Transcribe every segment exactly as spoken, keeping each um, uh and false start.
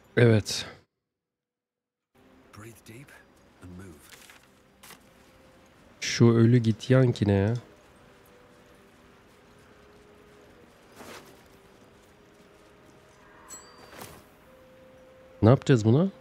Evet. Şu ölü git yankine ya. Ne yapacağız buna?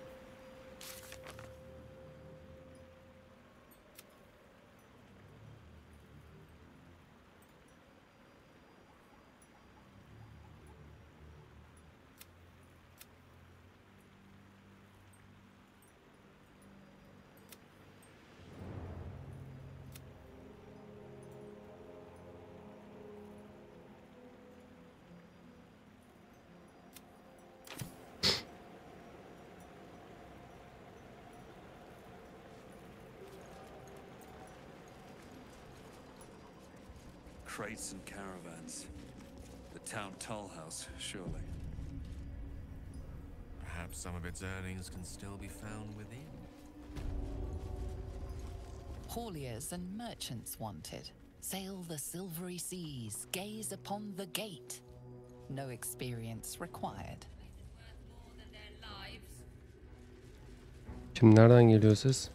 Crates and caravans. The town toll house, surely. Perhaps some of its earnings can still be found within. Hauliers and merchants wanted. Sail the silvery seas, gaze upon the gate. No experience required. Şimdi nereden geliyor ses?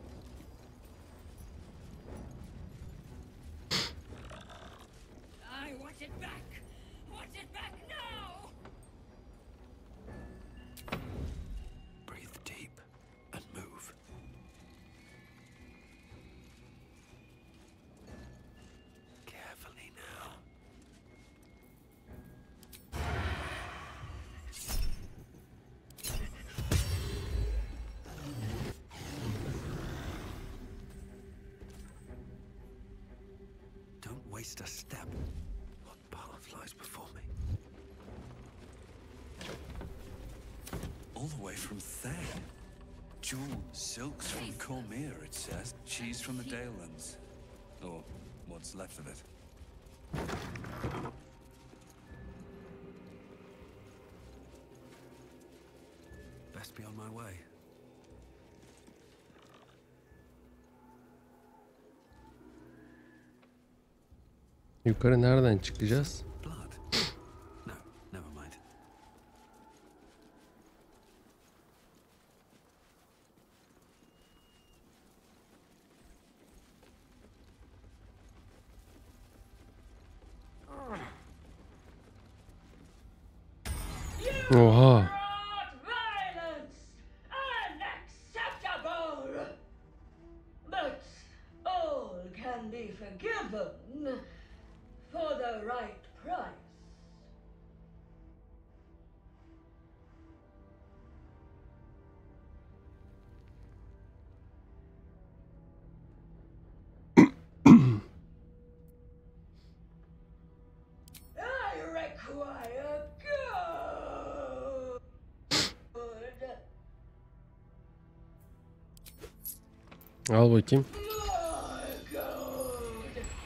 Waste a step. What path lies before me? All the way from Thane. Jewel silks from Cormyr, it says. Cheese from the Dalelands. Or what's left of it. Best be on my way. Yukarı nereden çıkacağız? No, never mind. Oha. But all can be forgiven for the right price. I require gold. Al bakayım. More gold.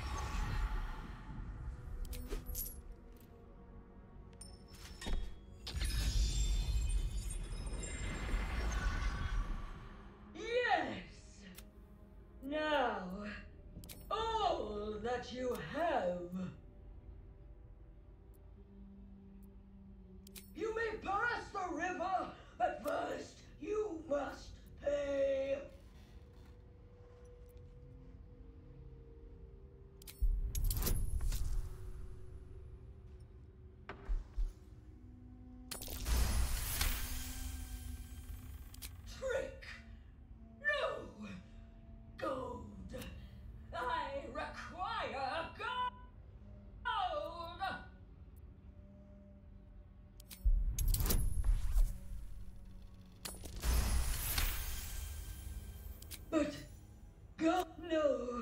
Yes. Now, all that you have. You may pass the river, but first you must pay. Trick! No! Gold! I require gold! But gold, no!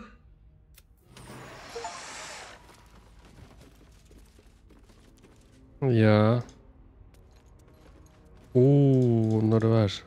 Ya. Oo, onları ver.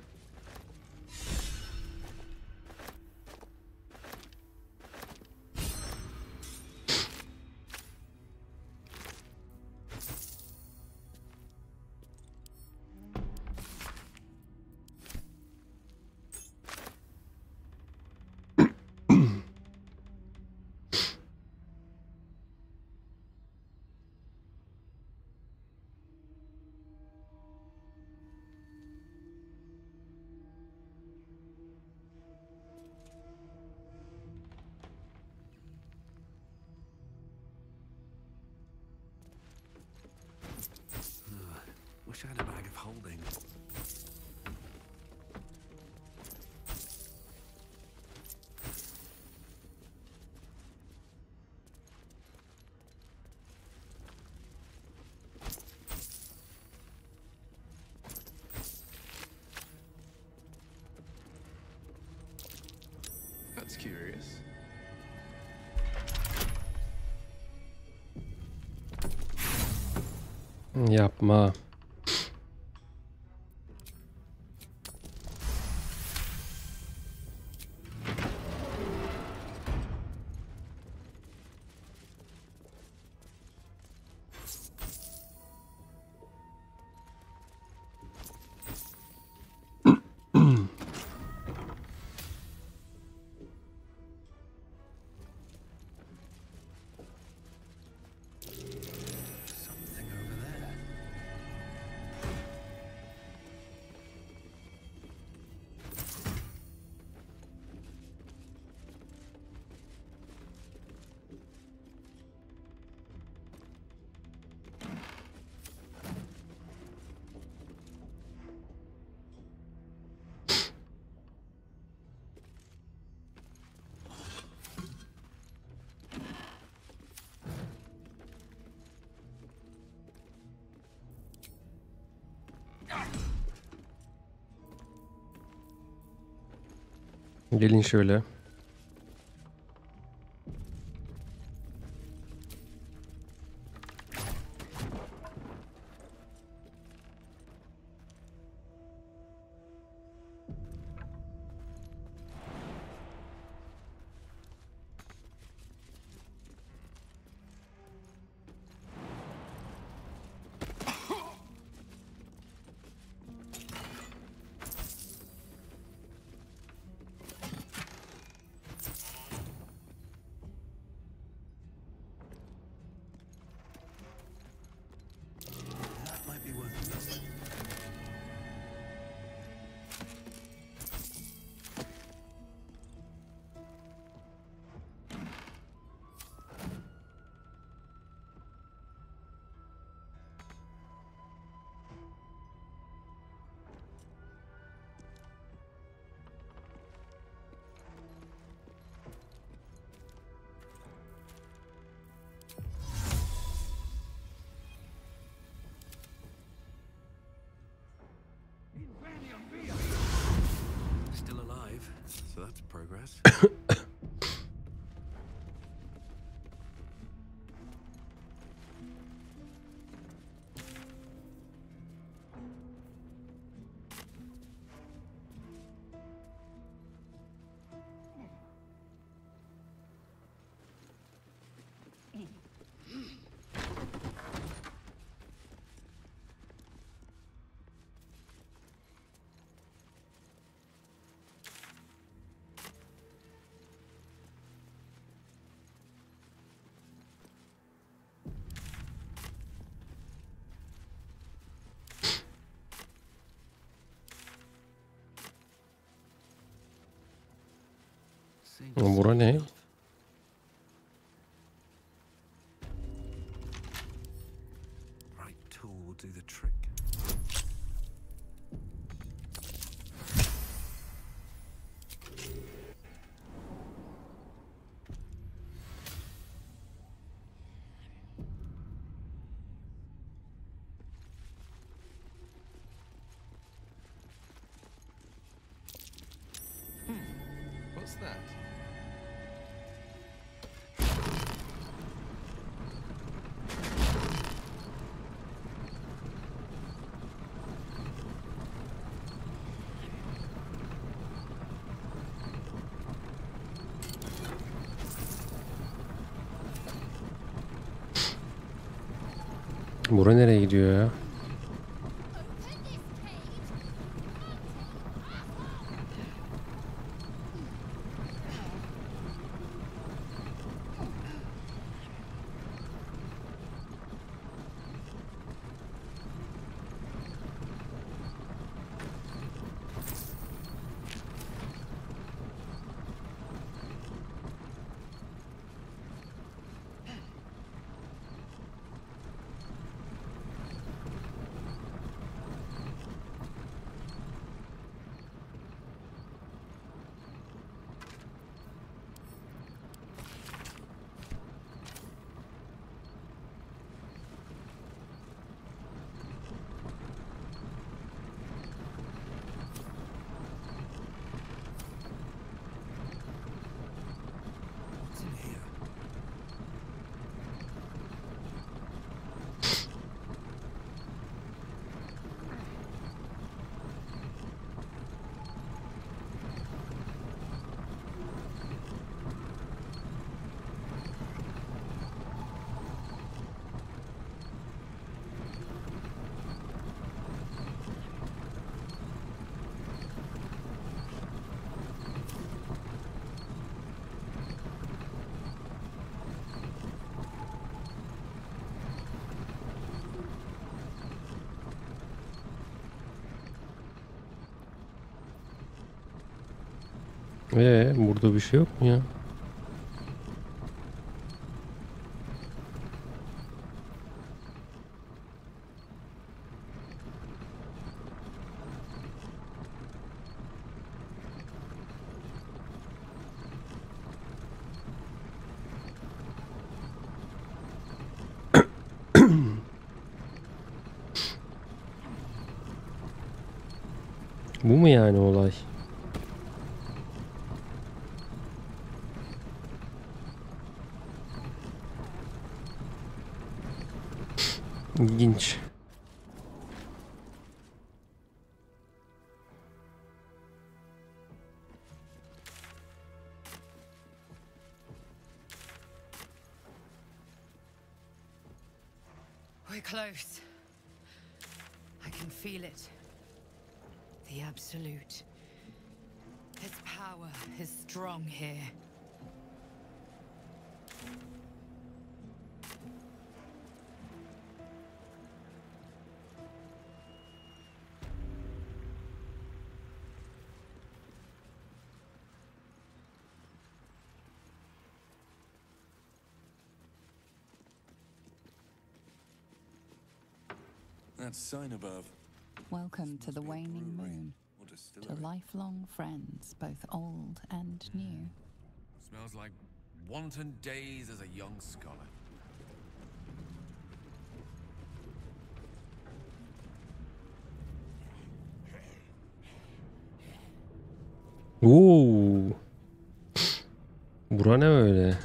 bag of holding. That's curious. Yapma. Something over there. Gelin şöyle. That might be worth investing. Still alive, so that's progress. Bura ne? Right tool will do the trick. What's that? Bura nereye gidiyor ya? Ee, burada bir şey yok mu ya? Bu mu yani olay? İlginç. We're close. I can feel it. The Absolute. Its power is strong here. That sign above. Welcome to the waning moon. Or To distillery. lifelong friends, both old and new. Smells like wanton days as a young scholar. Oo. Bura ne öyle?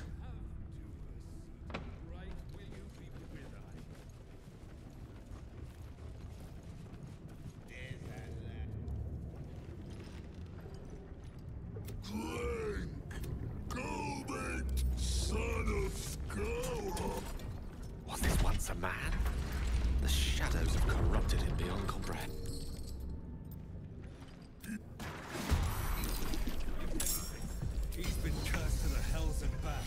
Was this once a man? The shadows have corrupted him beyond comprehension. He's been cursed to the hells and back.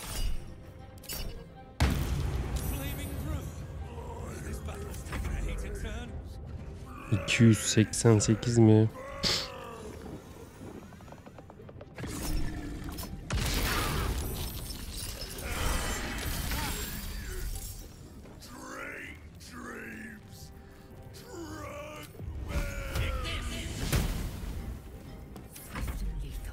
Flaming brew. This battle's taken a heated turn. iki yüz seksen sekiz mi? Lethal.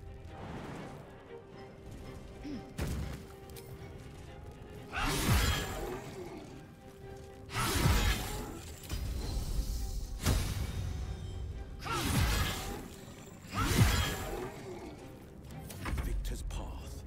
Victor's path.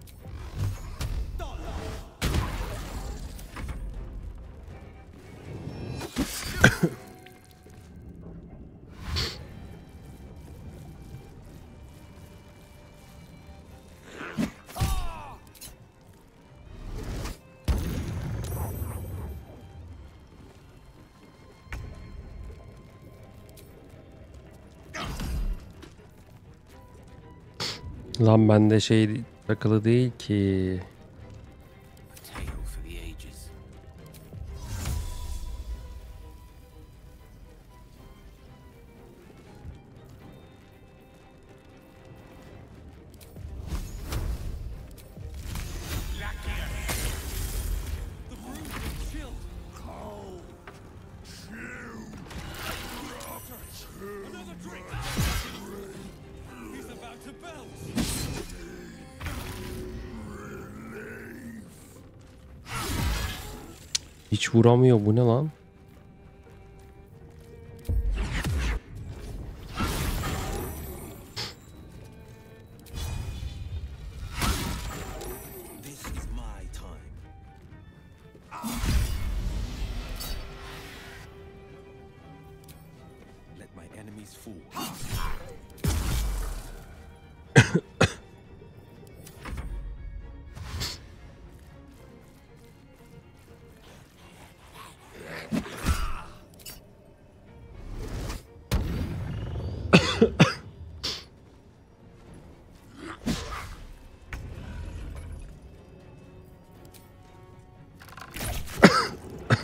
Lan bende şey takılı değil ki. A tale for the ages. The room is chilled. Cold. Another drink. He's about to belch. Hiç vuramıyor, bu ne lan? This is my time. Let my enemies fall.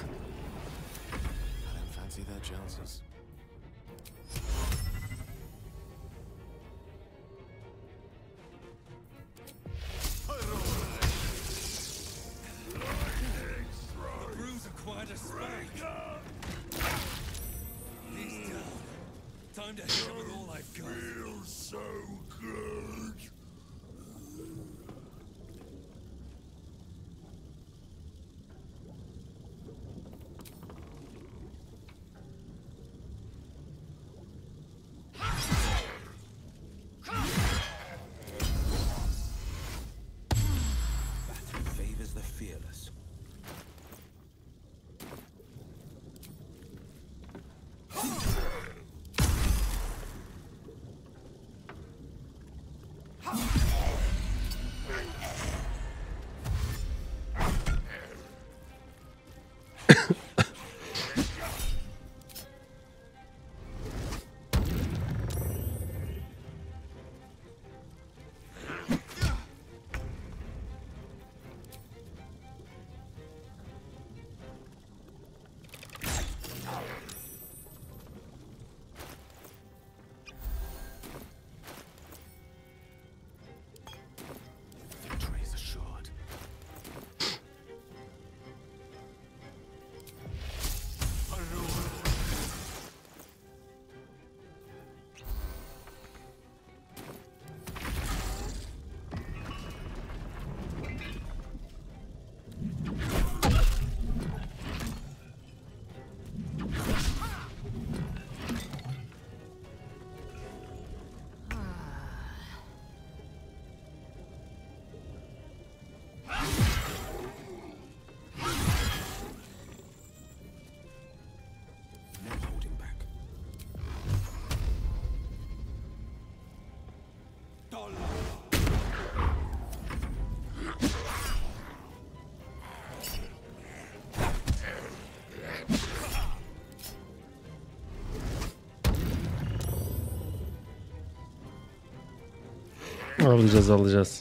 I don't fancy their chances. Time to hit it with all I've got. Feels so good. Battle favors the fearless. Victory is assured. No holding back. Alacağız alacağız.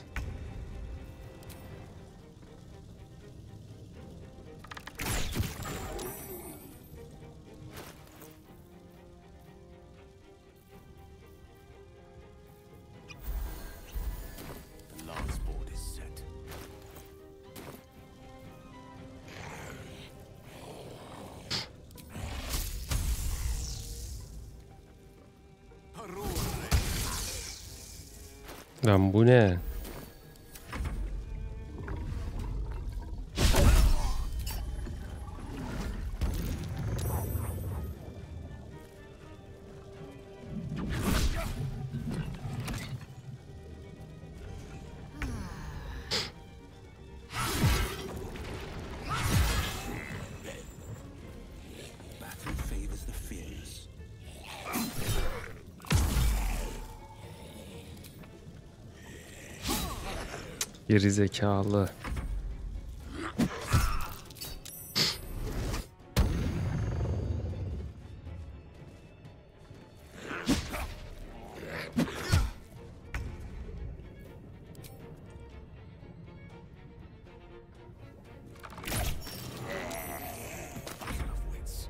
The last board is set. Lan bu ne? Battle favors the fearless. Geri zekalı. Battle of wits.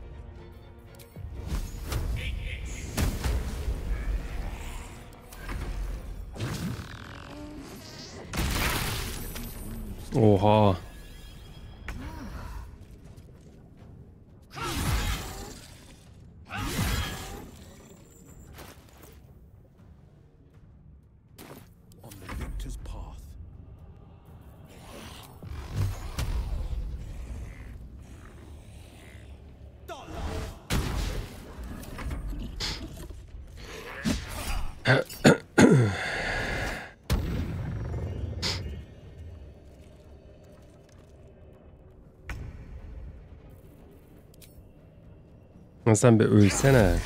Oha. On the victor's path. Lan sen bir ölsene.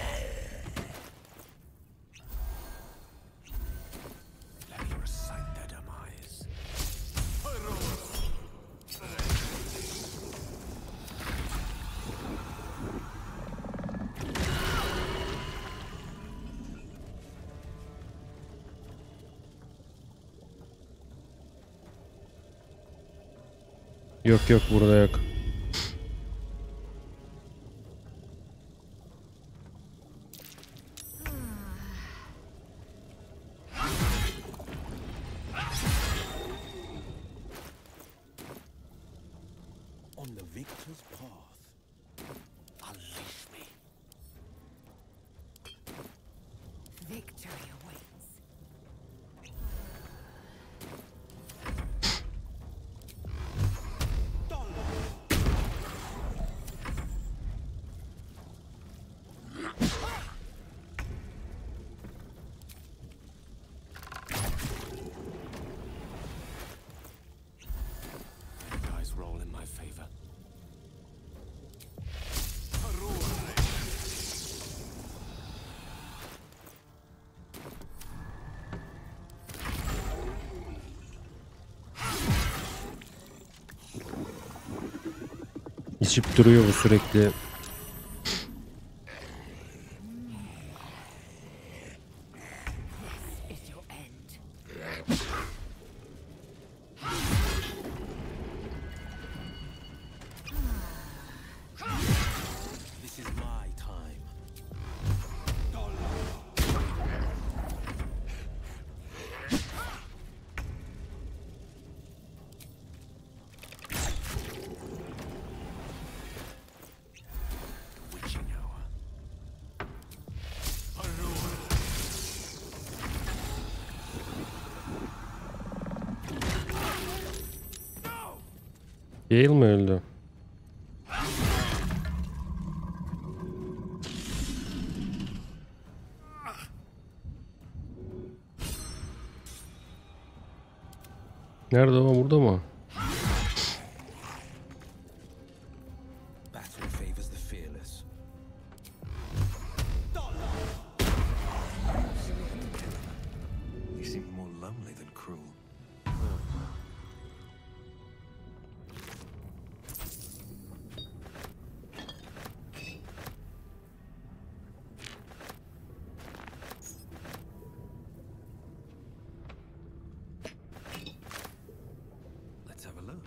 Let me recite their demise. Yok yok burada yok. On the victor's path. Unleash me. Victory awaits. Dice roll in my favor. İçip duruyor bu sürekli. Is your end. This is my time. Witching hour. Gale mi öldü? Nerede o? Burada mı? Battle favors the fearless. You seem more lonely than cruel. Let's have a look.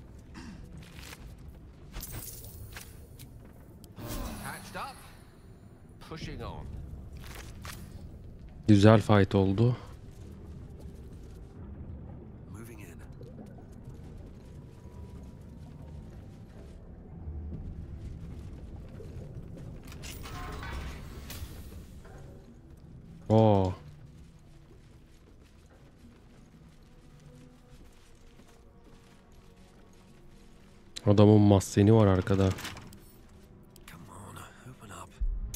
Patched up. Pushing on. Güzel fight oldu. Moving in. Oo. Adamın maskeni var arkada. Come on, open up.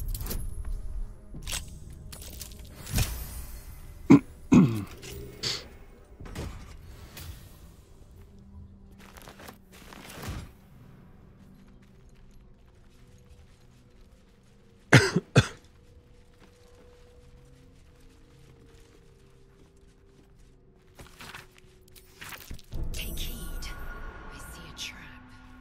Take heed. I see a trap.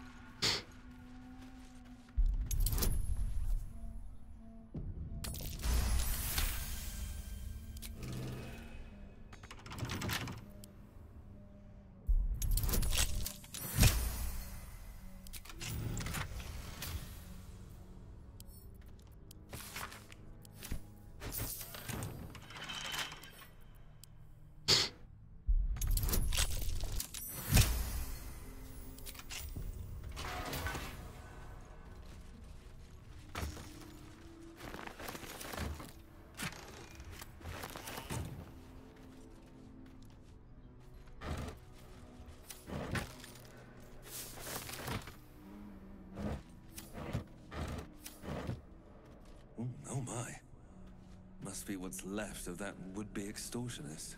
Ooh, oh my. Must be what's left of that would-be extortionist.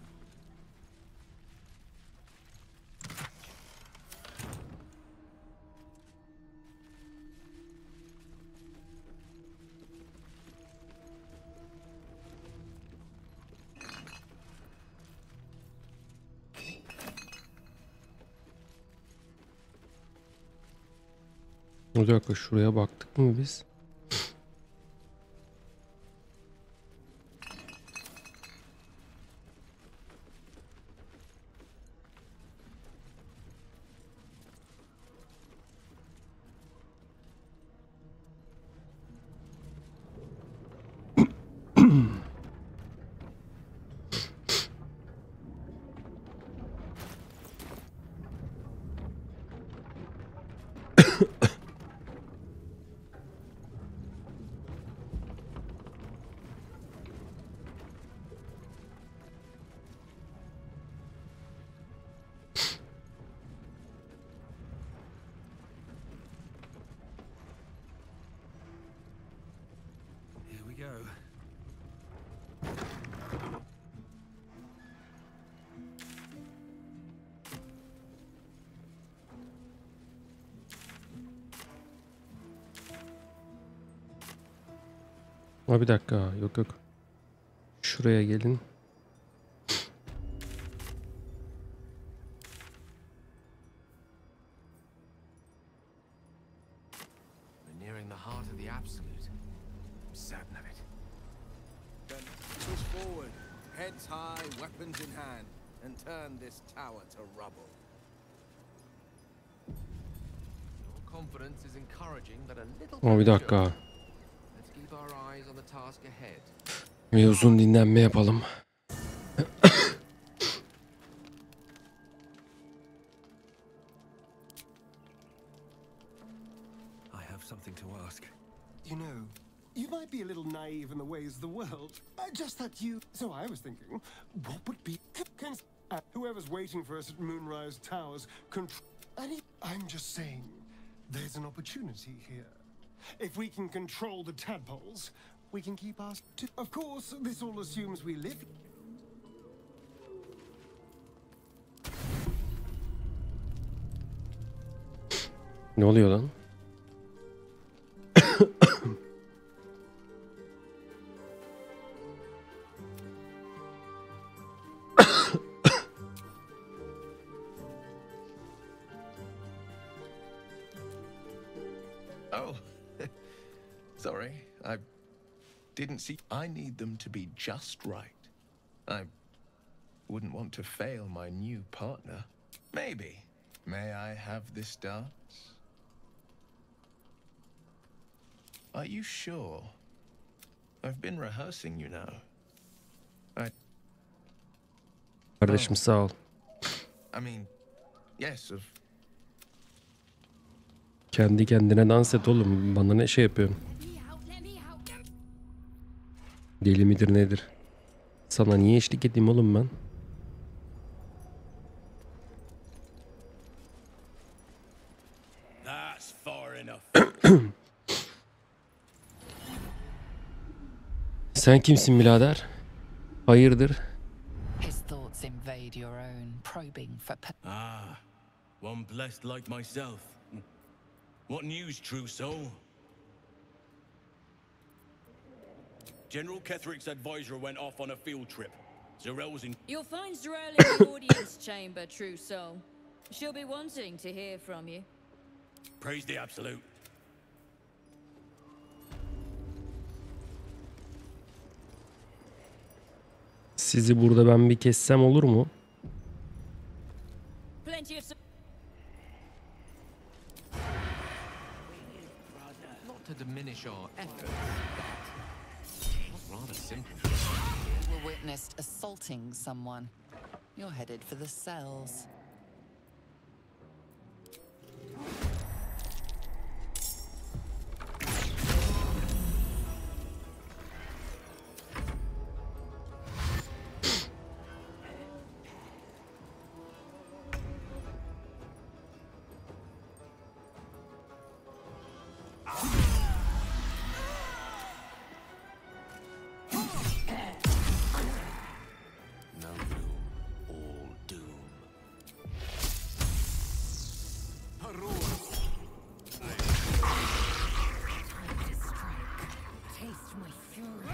Bir dakika, şuraya baktık mı biz? Ha bir dakika. Yok yok. Şuraya gelin. We're nearing the heart of the Absolute. I'm certain of it. Then push forward, heads high, weapons in hand, and turn this tower to rubble. Your confidence is encouraging, but a little Ha bir dakika. Let's keep our eyes on the task ahead. Bir uzun dinlenme yapalım. I have something to ask. You know, you might be a little naive in the ways of the world. Uh, just that you... So I was thinking, what would be... Can, uh, whoever's waiting for us at Moonrise Towers... Contr- Any, I'm just saying, there's an opportunity here. If we can control the tadpoles, we can keep us... To, of course, this all assumes we live... Ne oluyor lan? Oh, sorry. I didn't see. I need them to be just right. I wouldn't want to fail my new partner. Maybe. May I have this dance? Are you sure? I've been rehearsing, you know. I. Kardeşim sağ ol. I mean, yes, of. Kendi kendine dans et oğlum. Bana ne şey yapıyorsun? Deli midir nedir? Sana niye eşlik edeyim oğlum ben? That's far enough. Sen kimsin birader? Hayırdır? His thoughts invade your own, probing for... pe- Ah, one blessed like myself. What news, true soul? General Ketherick's advisor went off on a field trip. Zarel's in... You'll find Zarel in the audience chamber, true soul. She'll be wanting to hear from you. Praise the Absolute. Sizi burada ben bir kessem olur mu? Plenty of... su- Not to diminish our efforts, but rather simple. You were witnessed assaulting someone. You're headed for the cells. No gloom, all doom. Taste my fury.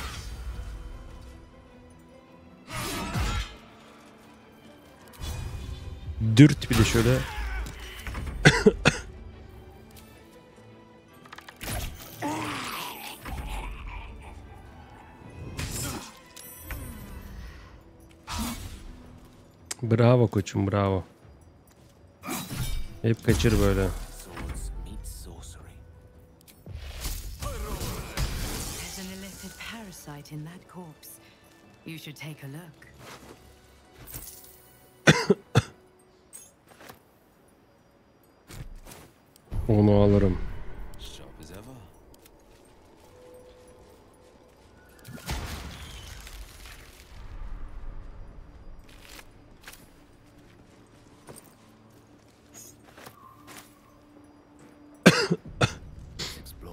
Dürt bir de şöyle. Bravo koçum, bravo. Hep kaçır böyle. Swords meet sorcery. There's an illicit parasite in that corpse. You should take a look. Onu alırım. Sharp as ever. Let's explore.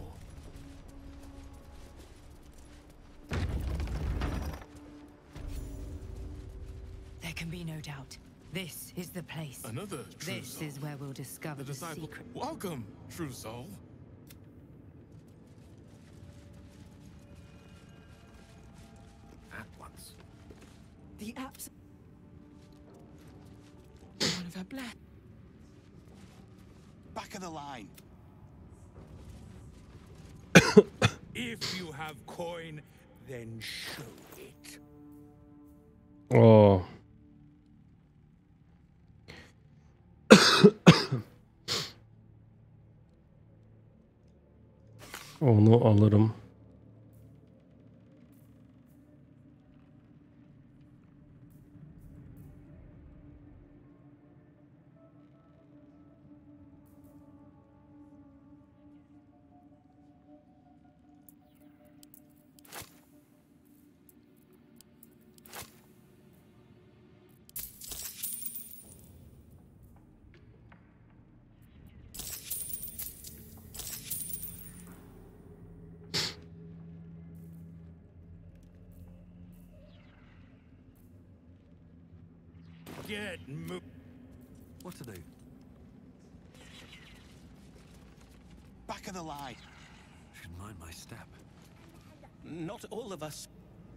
There can be no doubt. This is the place. Another true This soul. is where we'll discover The the, disciple. secret. Welcome, true soul. The abs. One of her black. Back of the line. If you have coin, then show it. Oo. Onu alırım. Get mo- What to do? Back of the line. Should mind my step. Not all of us.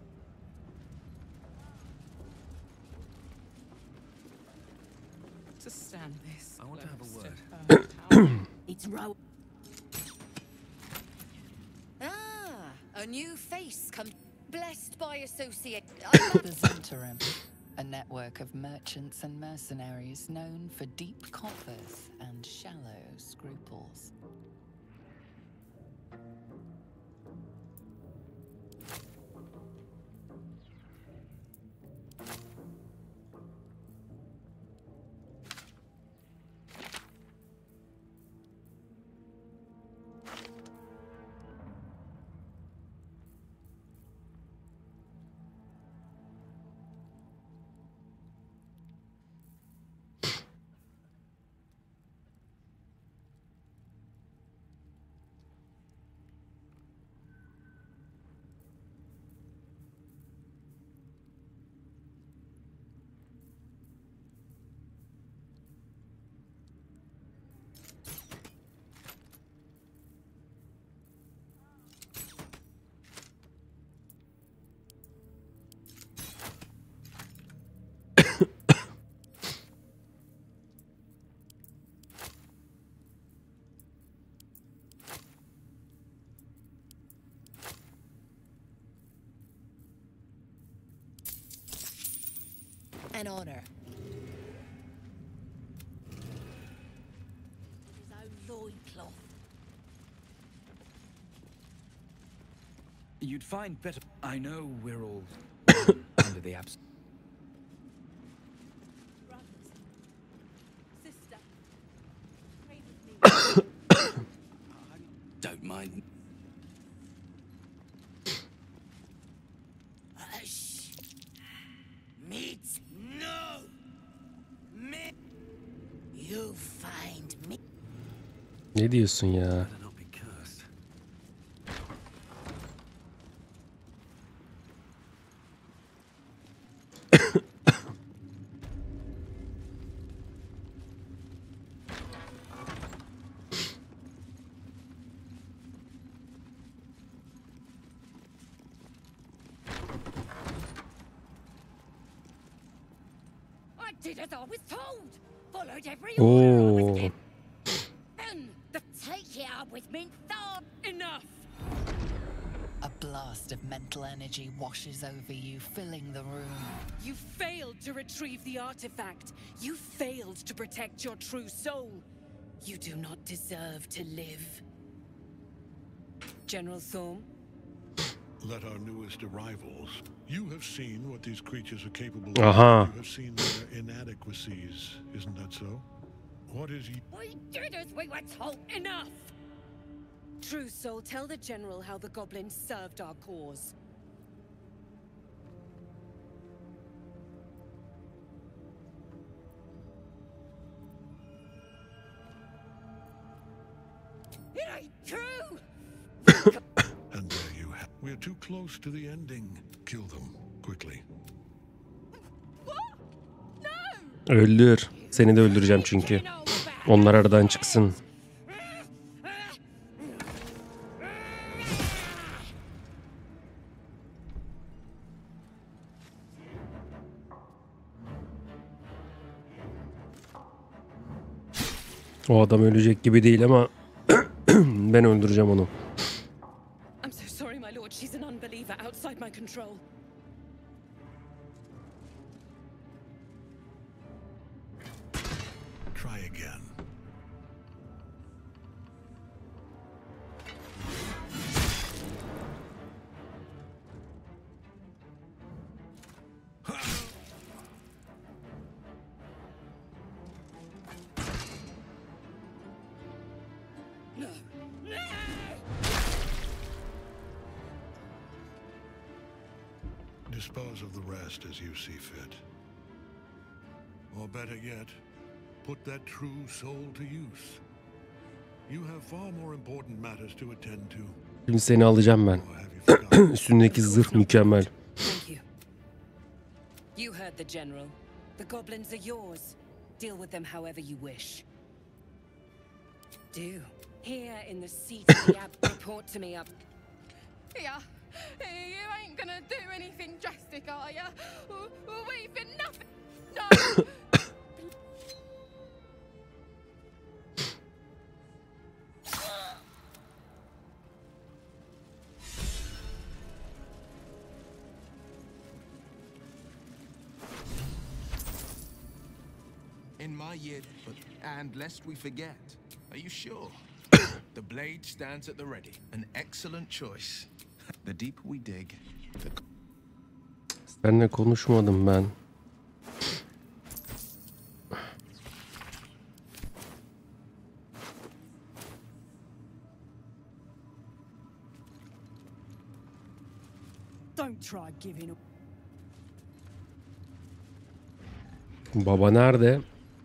To stand this. I want to have a close word. to her. It's row. Ah, a new face come blessed by associate. The Zentarim, a network of merchants and mercenaries known for deep coffers and shallow scruples. An honor. His own loincloth. You'd find better. I know we're all under the abs. Sister. Pray with me. Don't mind. Hush. Meet. No. Me. You find me. Ne diyorsun ya? Better not be cursed. I did as I was told. Followed every order I was Oo. given. And the take it up with me thought enough. A blast of mental energy washes over you, filling the room. You failed to retrieve the artifact. You failed to protect your true soul. You do not deserve to live. General Thorm? Let our newest arrivals. You have seen what these creatures are capable of. Aha. You have seen their inadequacies, isn't that so? What is you? We did as we were told enough. True Soul, tell the General how the goblins served our cause. It ain't true. And there you have. We're too close to the ending. Kill them quickly. Öldür. Seni de öldüreceğim çünkü. Onlar aradan çıksın. O adam ölecek gibi değil ama ben öldüreceğim onu. I'm so sorry, my lord. She's an unbeliever outside my control. Try again. Dispose of the rest as you see fit. Or better yet, put that true soul to use. You have far more important matters to attend to. Şimdi seni alacağım ben. Üstündeki zırh mükemmel. Thank you. You heard the general. The goblins are yours. Deal with them however you wish. Do. Here in the seat of the ab, report to me up. Yeah. You ain't gonna do anything drastic, are ya? We've been nothing. No. In my year, but and lest we forget, are you sure? The blade stands at the ready. An excellent choice. The deeper we dig, the... Seninle konuşmadım ben. Don't try giving up. Baba nerede?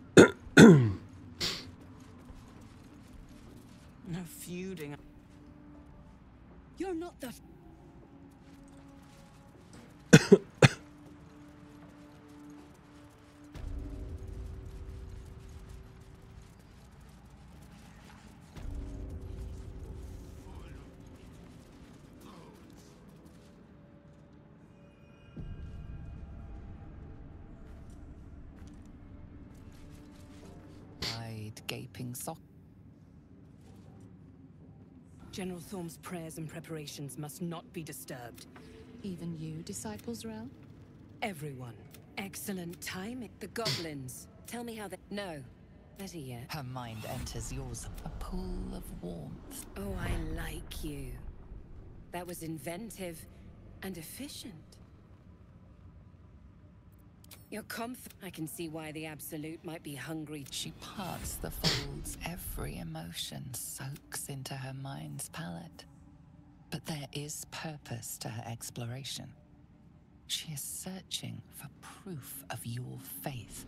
No feuding. You're not the. Wide, gaping sock. General Thorm's prayers and preparations must not be disturbed. Even you, Disciples Realm? Everyone. Excellent timing. The goblins. Tell me how they... No. Better yet. Her mind enters yours. A pool of warmth. Oh, I like you. That was inventive and efficient. You're conf... I can see why the Absolute might be hungry. She parts the folds. Every emotion soaks into her mind's palette. But there is purpose to her exploration. She is searching for proof of your faith.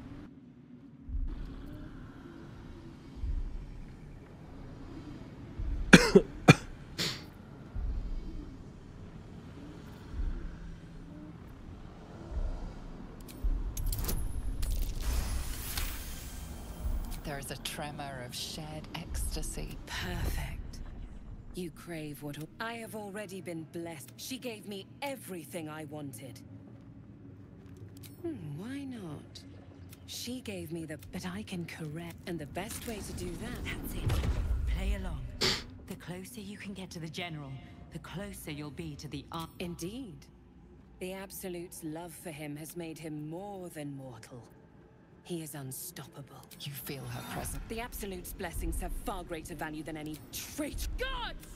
There is a tremor of shared ecstasy. Perfect. You crave what... I have already been blessed. She gave me everything I wanted. Hmm, why not? She gave me the... But I can correct... And the best way to do that... That's it. Play along. The closer you can get to the General, the closer you'll be to the... Ar Indeed. The Absolute's love for him has made him more than mortal. He is unstoppable. You feel her presence. The Absolute's blessings have far greater value than any trait. Gods!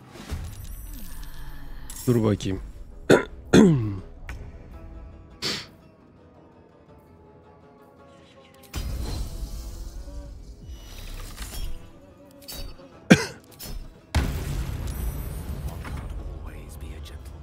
Dur bakayım. Always be a gentleman.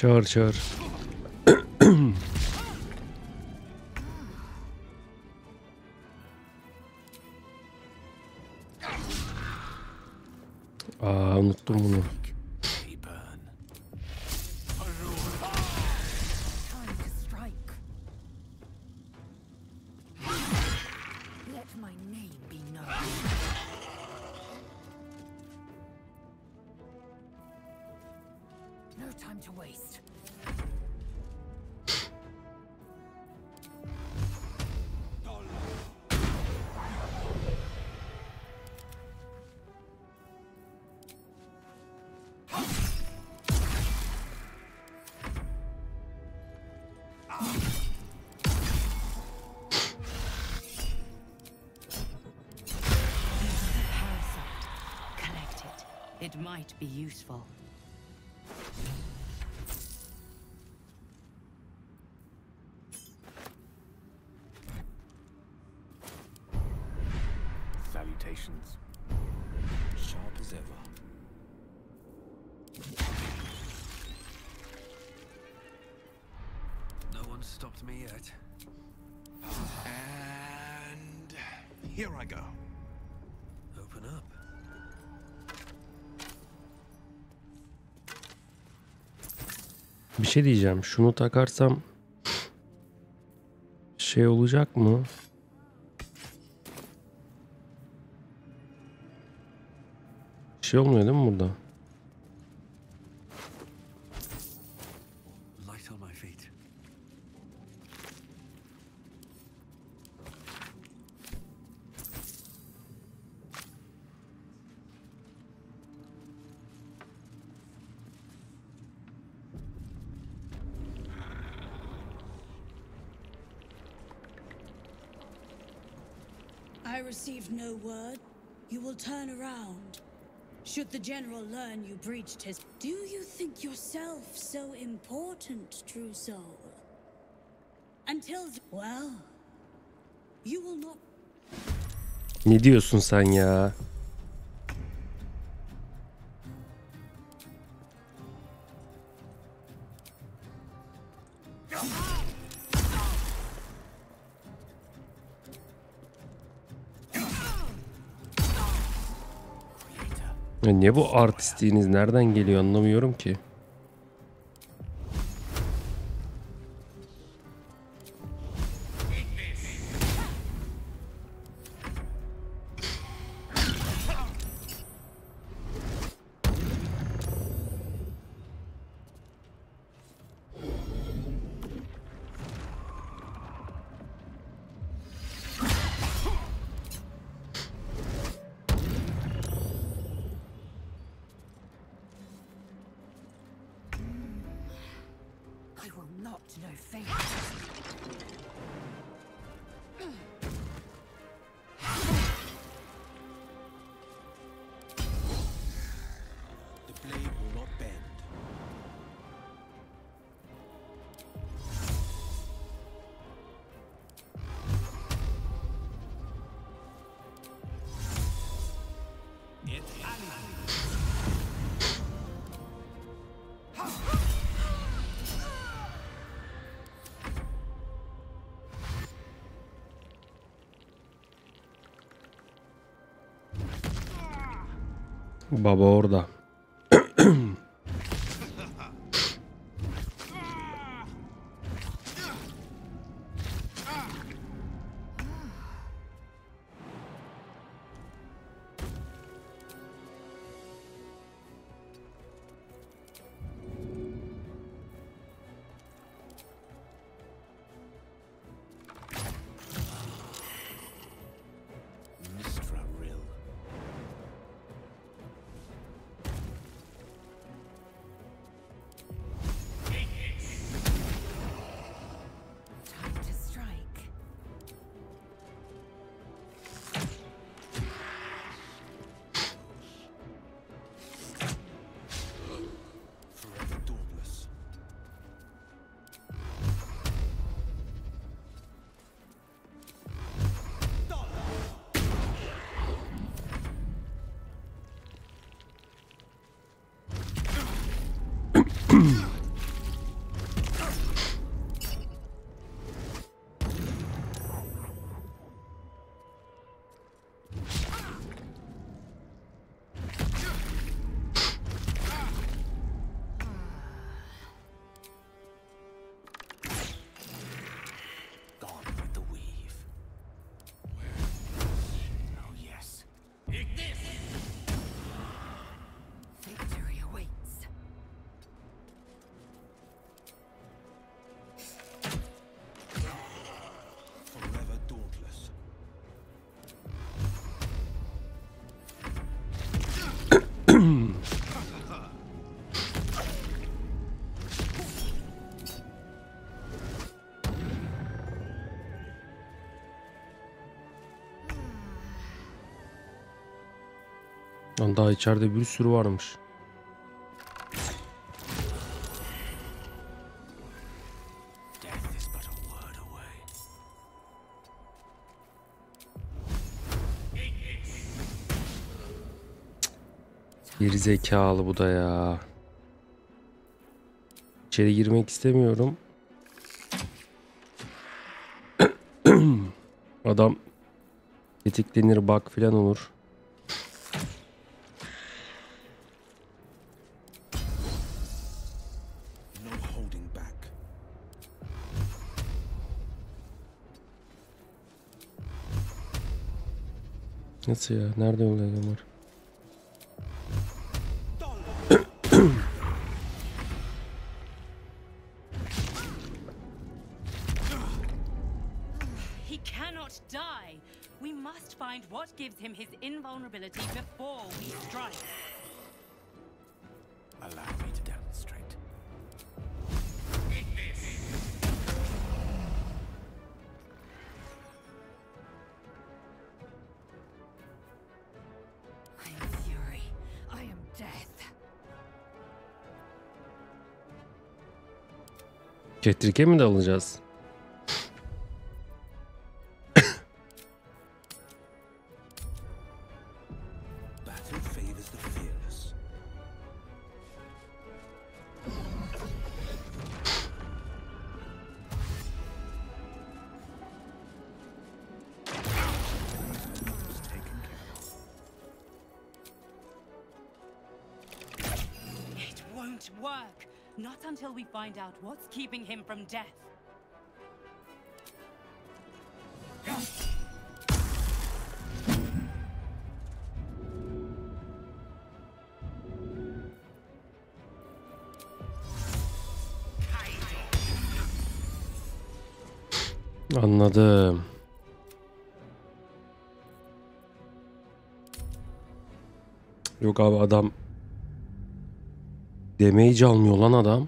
Çağır çağır. Aa, unuttum bunu. Time to strike. Let my name be known. No time to waste. Collect it. It might be useful. Salutations. Sharp as ever. No one's stopped me yet. And here I go. Open up. Bir şey diyeceğim. Şunu takarsam şey olacak mı? Bir şey olmuyor değil mi burada? Light on my feet. I received no word. You will turn around. Should the general learn you breached his... Do you think yourself so important, true soul? Until... Well... You will not... Ne diyorsun sen ya? Ya ne bu artistliğiniz nereden geliyor anlamıyorum ki. I will not know fate. The blade will not bend. Baba orada. Mistra Rill. Time to strike. Forever dauntless. Lan daha içeride bir sürü varmış. Death is but a word away. Geri zekalı bu da ya. İçeri girmek istemiyorum. Adam tetiklenir, bug falan olur. No holding back. Nasıl ya? Nerede öyle adam var? He cannot die. We must find what gives him his invulnerability before we strike. Allow me to demonstrate. I am fury. I am death. Ketrike mi dalacağız? Battle favors the fearless. It won't work. Not until we find out what's keeping him from death. Anladım. Yok abi, adam damage almıyor lan adam.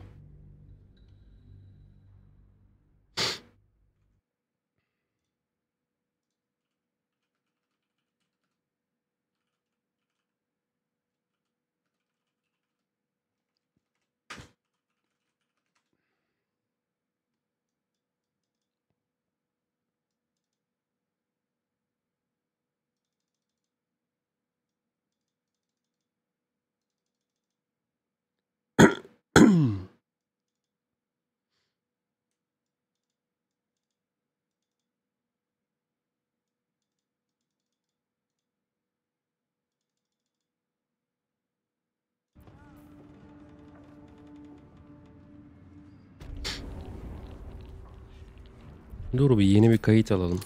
Dur, bir yeni bir kayıt alalım.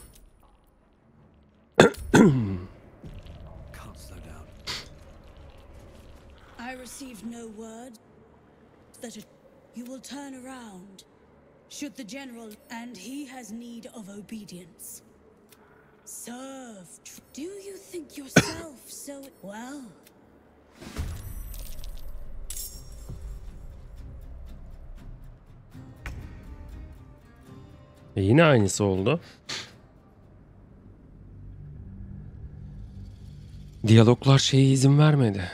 I received no word that it, you will turn around should the general, and he has need of obedience. Serve. Do you think yourself so well? E yine aynısı oldu. Diyaloglar şeye izin vermedi.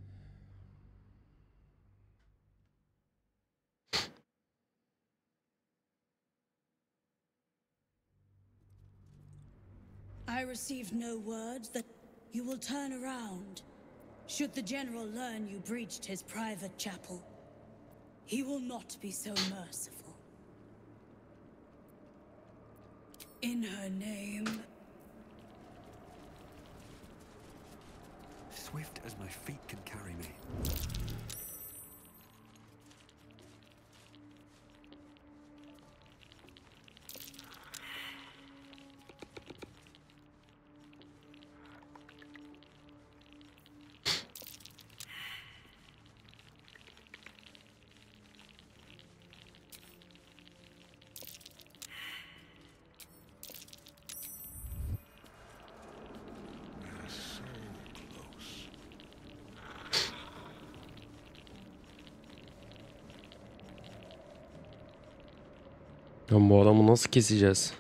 I received no word that you will turn around should the general learn you breached his private chapel. He will not be so merciful. In her name. Swift as my feet can carry me. Lan bu adamı nasıl keseceğiz?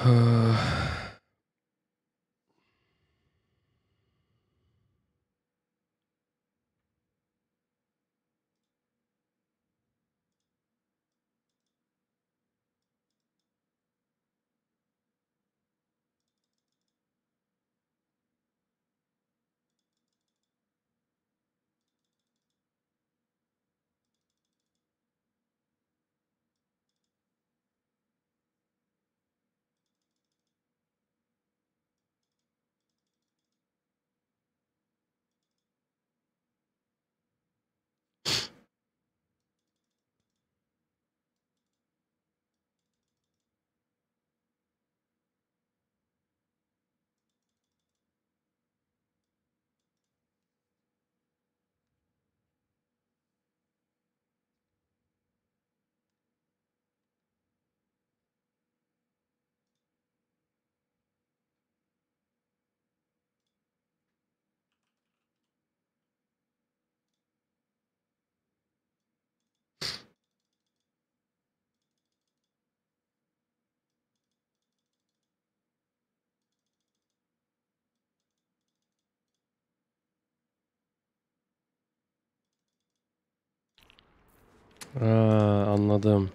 Aa, anladım.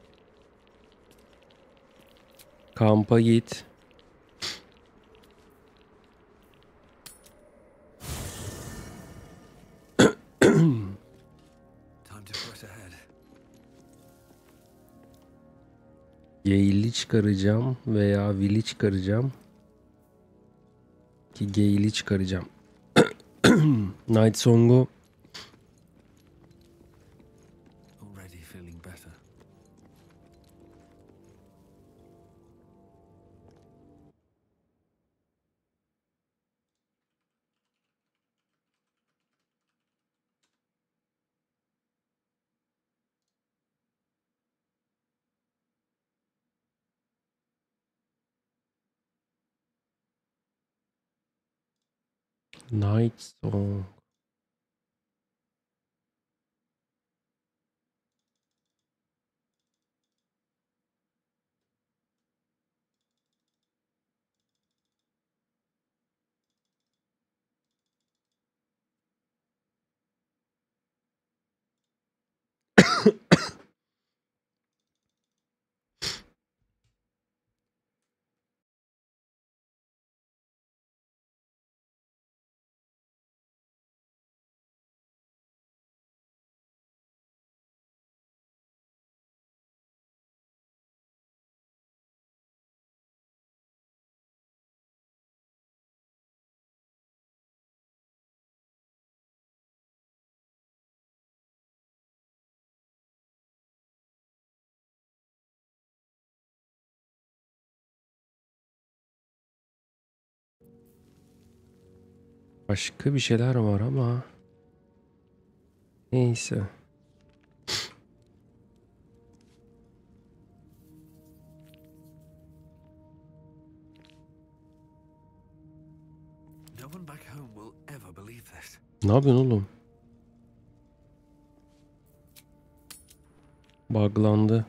Kampa git. Time to press ahead. Gale'i çıkaracağım veya Will'i çıkaracağım. Ki Gale'i çıkaracağım. Night Song'u Already feeling better. Night Song. Başka bir şeyler var ama neyse. No one back home will ever believe this. Ne yapıyorsun oğlum? Buglandı.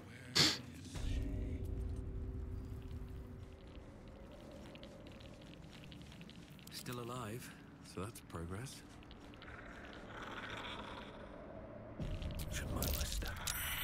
Still alive, so that's progress. Should mind my step.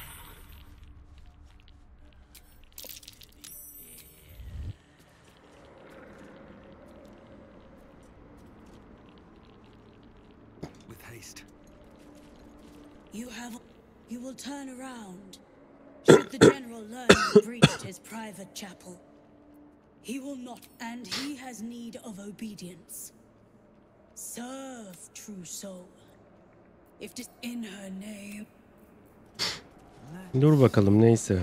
With haste. You have... You will turn around. Should the general learn you breached his private chapel, he will not, and he has need of obedience. Serve, true soul. If this in her name. Dur bakalım neyse.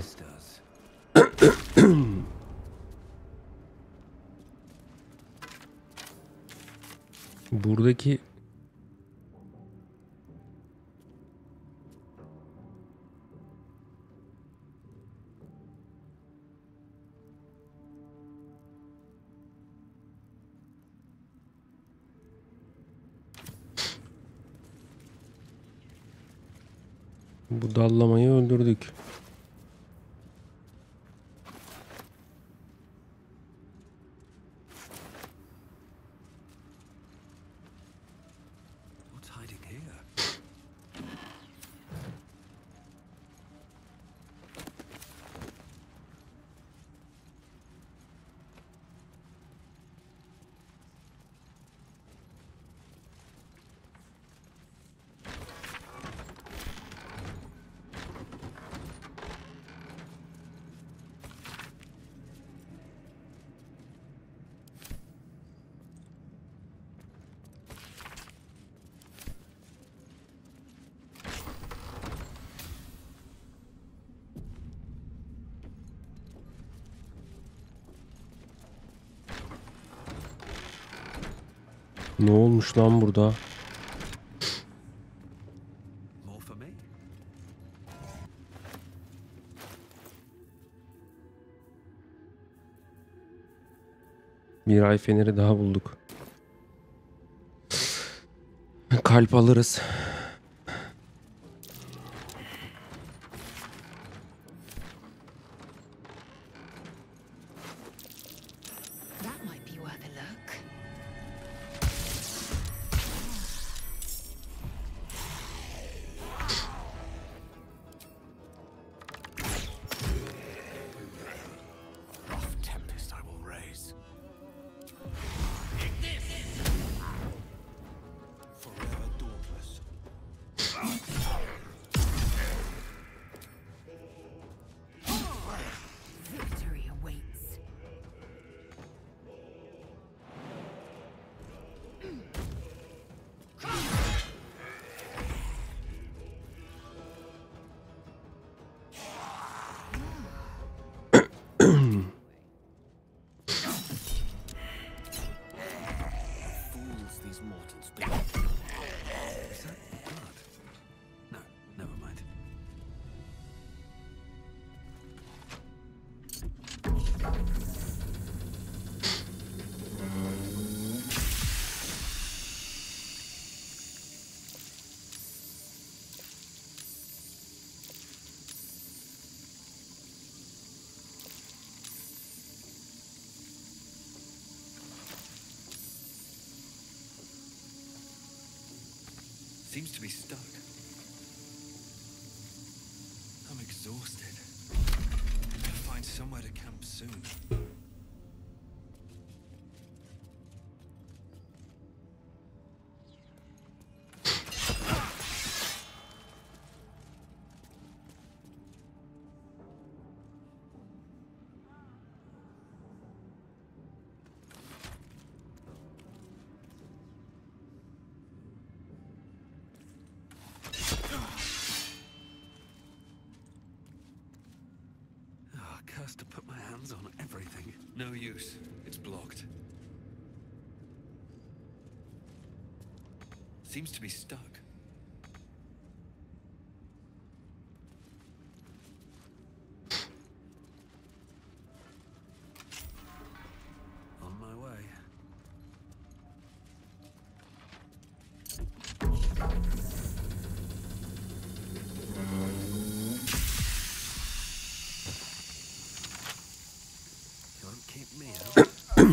Buradaki bu dallamayı öldürdük. Ne olmuş lan burada? More for me? Bir ay feneri daha bulduk. Kalp alırız. That might be worth a look. Rough tempest I will raise. Forever dauntless. Victory awaits. Fools these mortals be. Is that blood? No, never mind. Seems to be stuck. I'm exhausted. I'll find somewhere to camp soon. Oh, cursed to put my hands on everything. No use. It's blocked. Seems to be stuck. On my way. You won't keep me out.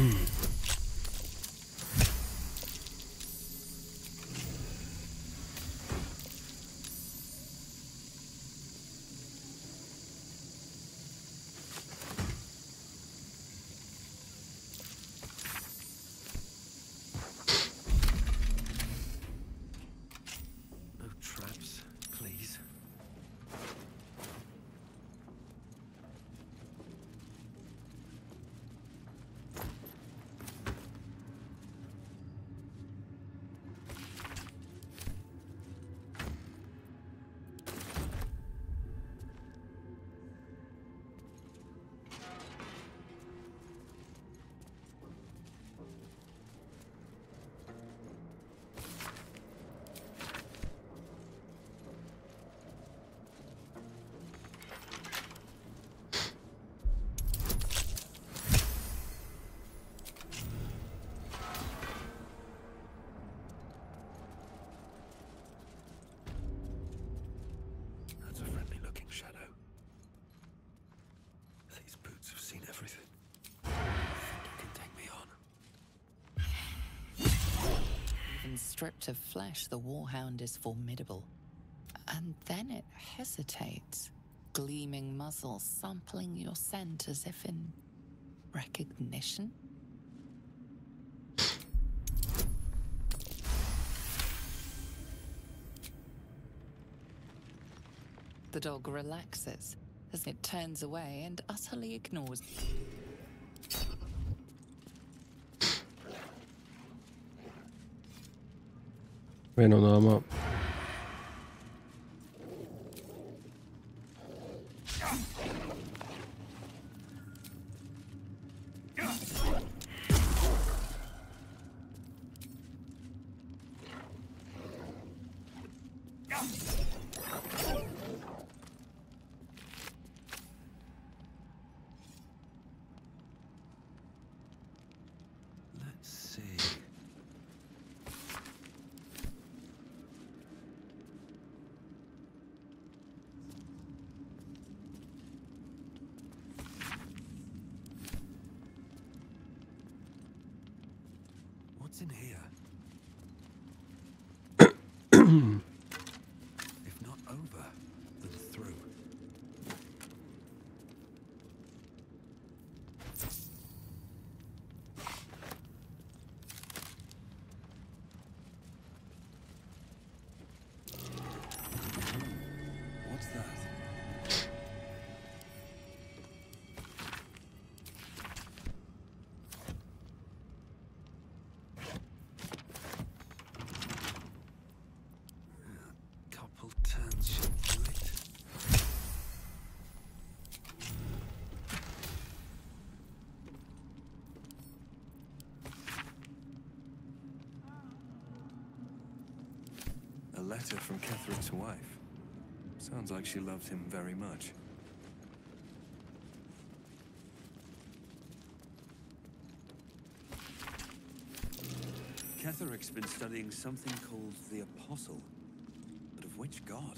No traps, please. That's a friendly looking shadow. These boots have seen everything. I think you can take me on. Even stripped of flesh, the Warhound is formidable. And then it hesitates, gleaming muzzle sampling your scent as if in recognition. The dog relaxes as it turns away and utterly ignores. Ben onu ama see. What's in here? If not over, then through. What's that? Couple turns should do it. A letter from Catherick's wife. Sounds like she loved him very much. Catherick's been studying something called the Apostle. But of which god?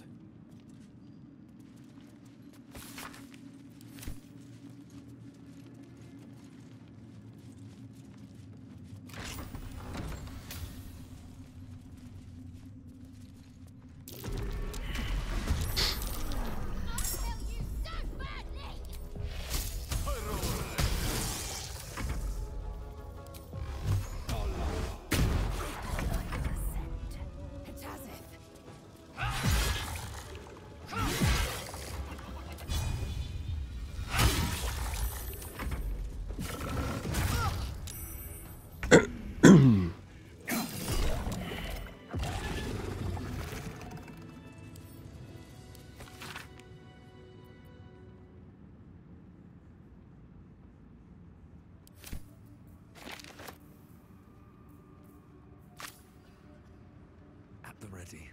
At the ready.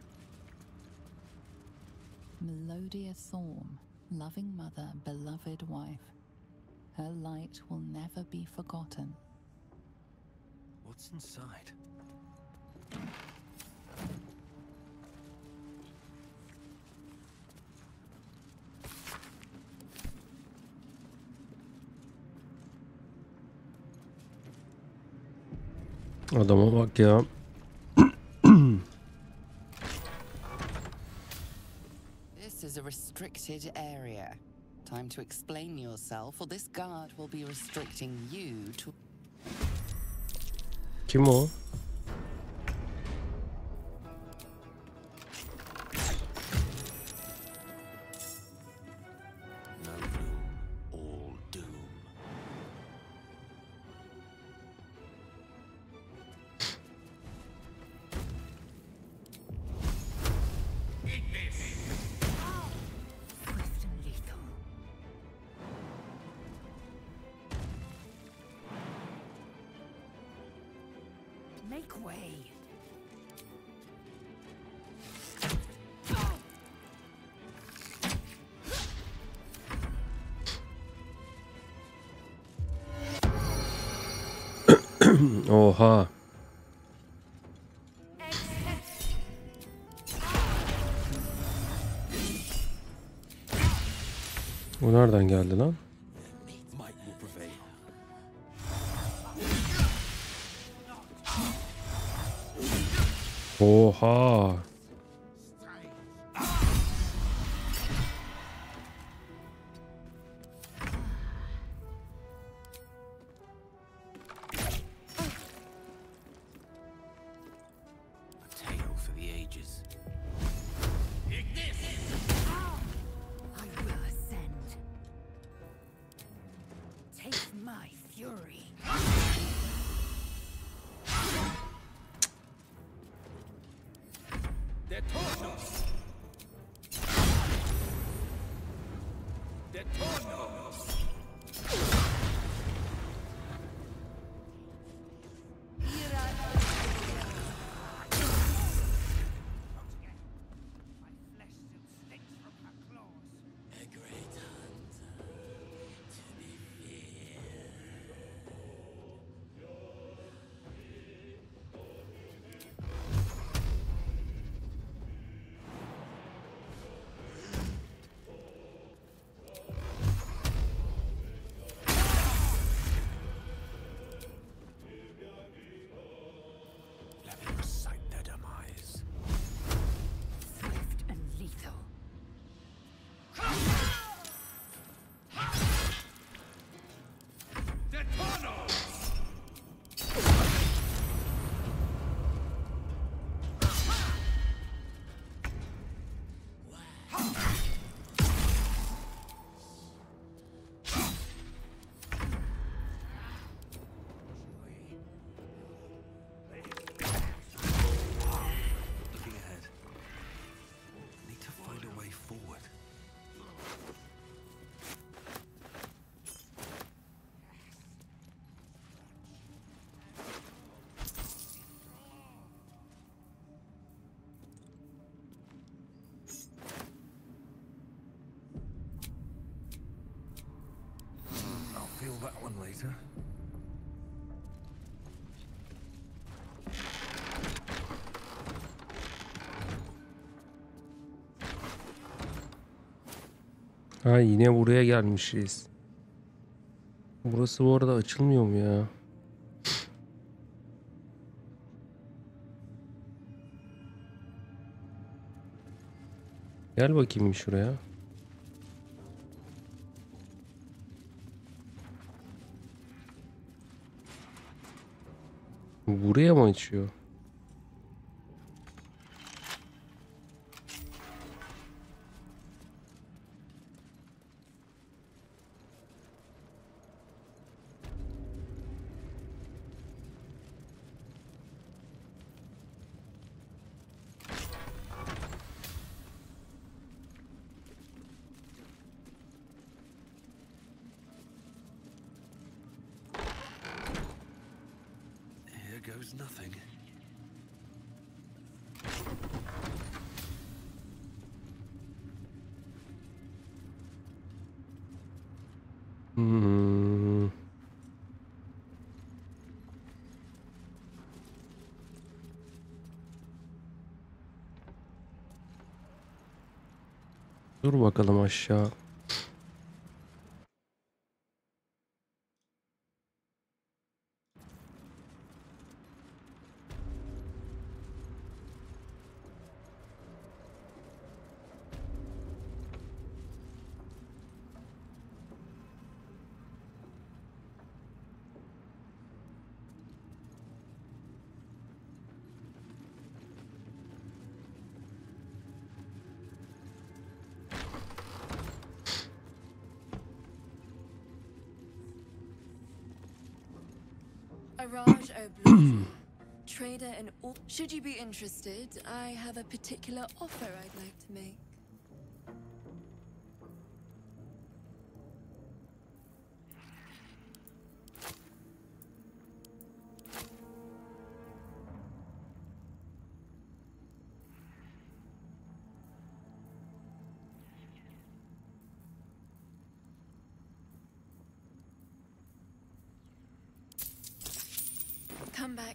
Melodia Thorm, loving mother, beloved wife. Her light will never be forgotten. What's inside? Adama bak ya. This is a restricted area. Time to explain yourself, or this guard will be restricting you to... Kim o? No bloom, all doom. Swift and lethal. Make way. Oha. O nereden geldi lan? Might will prevail. Oha. A tale for the ages. I will ascend. Taste my fury. Detonos! Detonos! A great hunter to be feared. better? Ha, yine buraya gelmişiz. Burası bu arada açılmıyor mu ya? Gel bakayım şuraya. Buraya mı açıyor? Here goes nothing. Hmm. Dur bakalım aşağı. Araj O'Blood, trader in all. Should you be interested, I have a particular offer I'd like to make. Come back.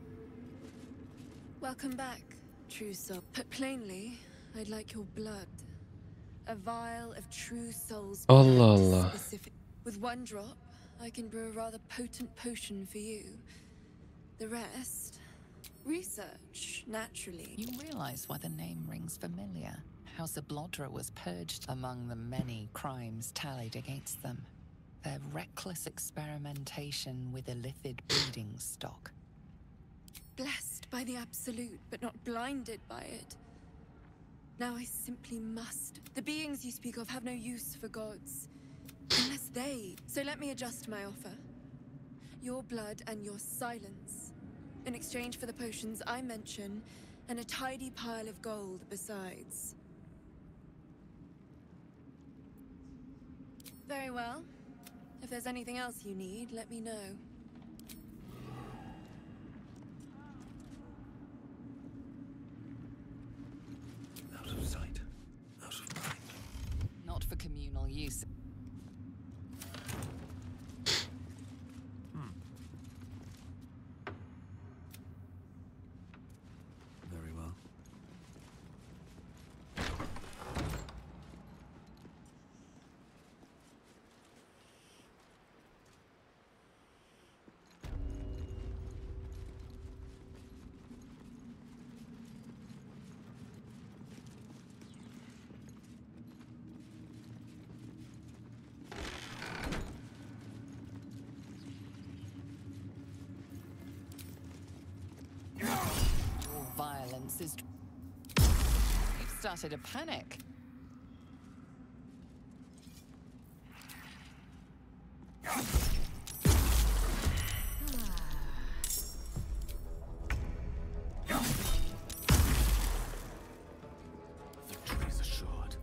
Welcome back, true soul. Put plainly, I'd like your blood. A vial of true soul's blood. Allah Allah. Specific. With one drop, I can brew a rather potent potion for you. The rest, research, naturally. You realize why the name rings familiar. House of Blodra was purged among the many crimes tallied against them. Their reckless experimentation with illithid breeding stock. Blessed by the absolute, but not blinded by it. Now I simply must. The beings you speak of have no use for gods. Unless they... So let me adjust my offer. Your blood and your silence. In exchange for the potions I mention, and a tidy pile of gold besides. Very well. If there's anything else you need, let me know. Out of sight, out of mind. Not for communal use. Hmm. Very well. Violence is... You've started a panic. Victory is assured.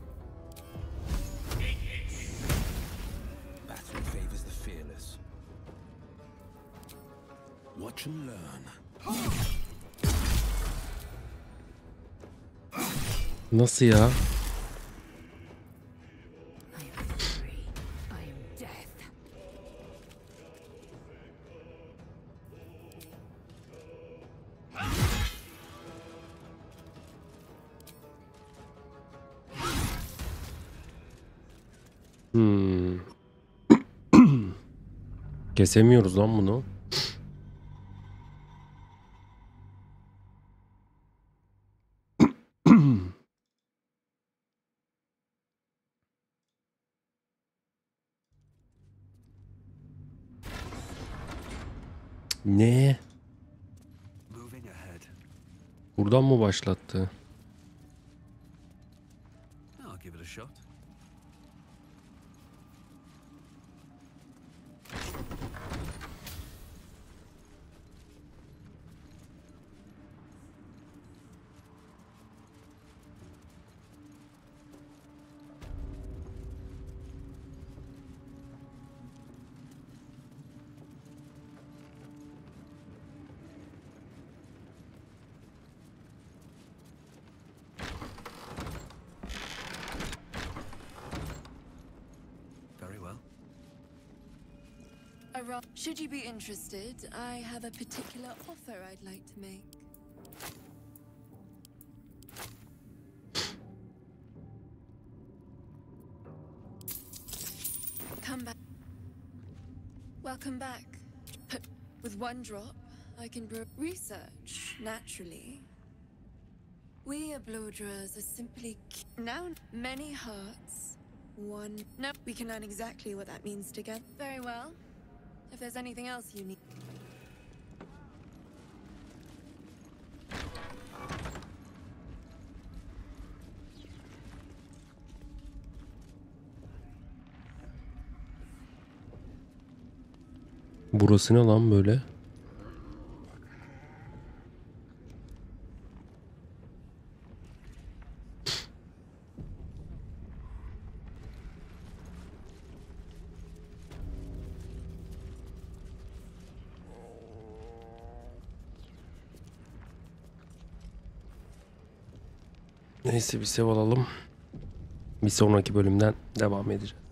Battle favors the fearless. Watch and learn. Nasıl ya? Hmm. Kesemiyoruz lan bunu. Ne? Moving ahead. Buradan mı başlattı? I'll give it a shot. Very well. Ara- Should you be interested, I have a particular offer I'd like to make. Come back. Welcome back. But with one drop, I can brew research, naturally. We Ablodras are simply k- now many hearts. One. No, we can learn exactly what that means together. Very well. If there's anything else you need. Burası ne lan böyle? Neyse bir sev alalım. Bir sonraki bölümden devam edeceğiz.